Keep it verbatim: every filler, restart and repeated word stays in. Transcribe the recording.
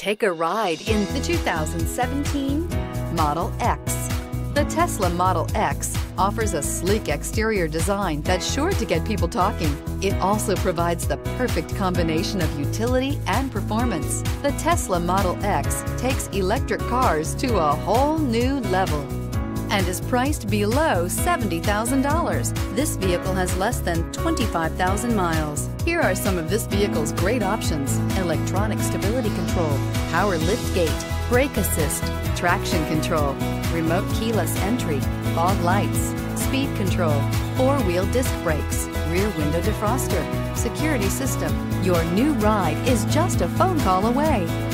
Take a ride in the two thousand seventeen Model X. The Tesla Model X offers a sleek exterior design that's sure to get people talking. It also provides the perfect combination of utility and performance. The Tesla Model X takes electric cars to a whole new level and is priced below seventy thousand dollars. This vehicle has less than twenty-five thousand miles. Here are some of this vehicle's great options: electronic stability control, power liftgate, brake assist, traction control, remote keyless entry, fog lights, speed control, four-wheel disc brakes, rear window defroster, security system. Your new ride is just a phone call away.